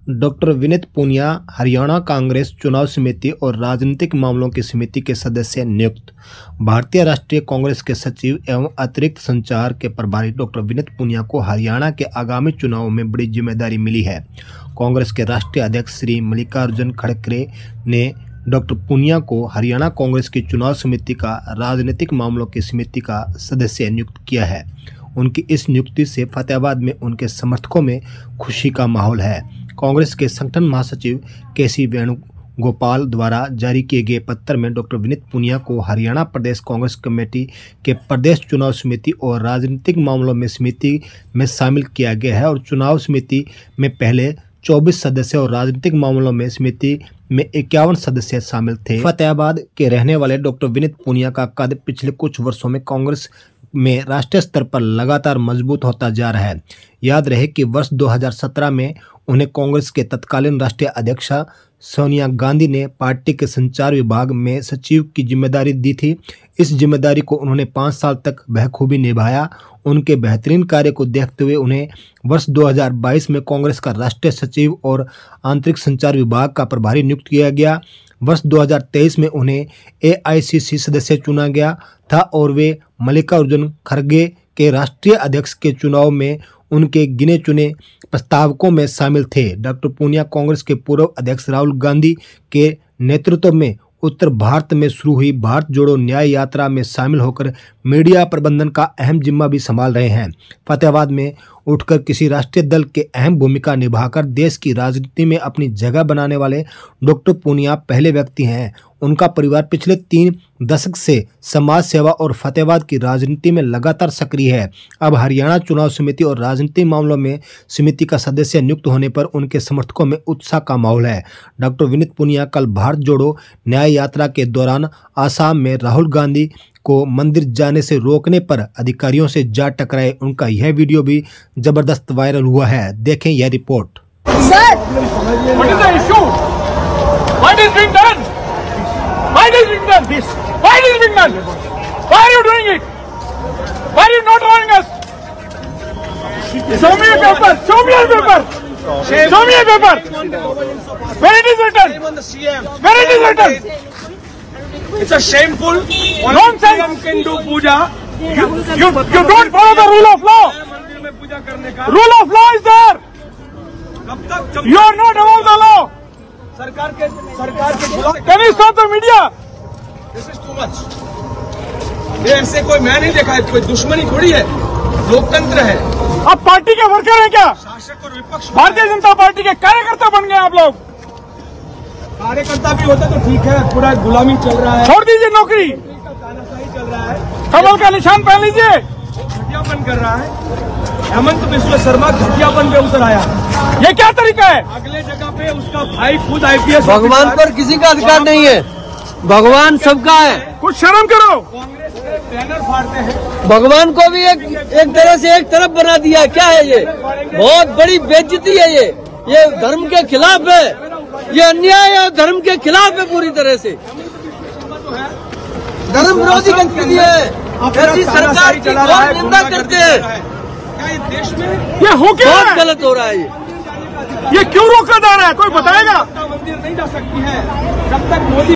Doctor Vineet Punia Haryana Congress चुनाव समिति और राजनीतिक मामलों की समिति के सदस्य नियुक्त। भारतीय राष्ट्रीय कांग्रेस के सचिव एवं अतिरिक्त संचार के प्रभारी डॉक्टर विनीत पूनिया को हरियाणा के आगामी चुनावों में बड़ी जिम्मेदारी मिली है। कांग्रेस के राष्ट्रीय अध्यक्ष श्री मल्लिकार्जुन खड़गे ने डॉक्टर पूनिया को हरियाणा कांग्रेस की चुनाव समिति का राजनीतिक मामलों की समिति का सदस्य नियुक्त किया है। उनकी इस नियुक्ति से फतेहाबाद में उनके समर्थकों में खुशी का माहौल है। कांग्रेस के संगठन महासचिव के.सी. वेणुगोपाल द्वारा जारी किए गए पत्र में डॉक्टर विनीत पूनिया को हरियाणा प्रदेश कांग्रेस कमेटी के प्रदेश चुनाव समिति और राजनीतिक मामलों में समिति में शामिल किया गया है और चुनाव समिति में पहले 24 सदस्य और राजनीतिक मामलों में समिति में 51 सदस्य शामिल थे। फतेहाबाद के रहने वाले डॉक्टर विनीत पूनिया का कद पिछले कुछ वर्षों में कांग्रेस में राष्ट्रीय स्तर पर लगातार मजबूत होता जा रहा है। याद रहे कि वर्ष 2017 में उन्हें कांग्रेस के तत्कालीन राष्ट्रीय अध्यक्षा सोनिया गांधी ने पार्टी के संचार विभाग में सचिव की जिम्मेदारी दी थी। इस जिम्मेदारी को उन्होंने 5 साल तक बखूबी निभाया। उनके बेहतरीन कार्य को देखते हुए उन्हें वर्ष 2022 में कांग्रेस का राष्ट्रीय सचिव और आंतरिक संचार विभाग का प्रभारी नियुक्त किया गया। वर्ष 2023 में उन्हें AICC सदस्य चुना गया था और वे मल्लिकार्जुन खड़गे के राष्ट्रीय अध्यक्ष के चुनाव में उनके गिने चुने प्रस्तावकों में शामिल थे। डॉक्टर पूनिया कांग्रेस के पूर्व अध्यक्ष राहुल गांधी के नेतृत्व में उत्तर भारत में शुरू हुई भारत जोड़ो न्याय यात्रा में शामिल होकर मीडिया प्रबंधन का अहम जिम्मा भी संभाल रहे हैं। फतेहाबाद में उठकर किसी राष्ट्रीय दल के अहम भूमिका निभाकर देश की राजनीति में अपनी जगह बनाने वाले डॉक्टर पूनिया पहले व्यक्ति हैं। उनका परिवार पिछले 3 दशक से समाज सेवा और फतेहाबाद की राजनीति में लगातार सक्रिय है। अब हरियाणा चुनाव समिति और राजनीतिक मामलों में समिति का सदस्य नियुक्त होने पर उनके समर्थकों में उत्साह का माहौल है। डॉक्टर विनीत पूनिया कल भारत जोड़ो न्याय यात्रा के दौरान आसाम में राहुल गांधी को मंदिर जाने से रोकने पर अधिकारियों से जा टकराए। उनका यह वीडियो भी जबरदस्त वायरल हुआ है। देखें यह report. Why is it being done? This. Why is it being done? Why are you doing it? Why are you not allowing us? Show me a paper. Show me a paper. Show me a paper. Where it is written? Where it is written? It's a shameful. Nonsense. Can do puja. You don't follow the rule of law. Rule of law is there. You are not above the law. सरकार के खिलाफ। Can you stop the media? This is too much. ये ऐसे कोई मैं नहीं देखा है, कोई दुश्मनी थोड़ी है, लोकतंत्र है। आप पार्टी के वर्कर हैं क्या? शासक और विपक्ष। भारतीय जनता पार्टी के कार्यकर्ता बन गए आप लोग। कार्यकर्ता भी होता तो ठीक है, पूरा गुलामी चल रहा है। छोड़ दीजिए नौकरी, तानाशाही चल रहा है, कमल का निशान पहन लीजिए। घटियापन कर रहा है। हेमंत बिस्वा शर्मा घटियापन पे उतर आया। ये क्या तरीका है? अगले जगह पे उसका भाई खुद IPS। भगवान पर किसी का अधिकार नहीं है, भगवान सबका है। कुछ शर्म करो। कांग्रेस के बैनर फाड़ते हैं। भगवान को भी एक तरह से एक तरफ बना दिया है। क्या है ये? बहुत बड़ी बेइज्जती है ये धर्म के खिलाफ है, ये अन्याय है, धर्म के खिलाफ है पूरी तरह से। धर्म विरोधी गतिविधि है। ऐसी सरकार की बहुत निंदा करते हैं। क्या ये देश में ये हो क्या बहुत है? गलत हो रहा है ये क्यों रोका जा रहा है? कोई बताएगा? मंदिर नहीं जा सकती है जब तक मोदी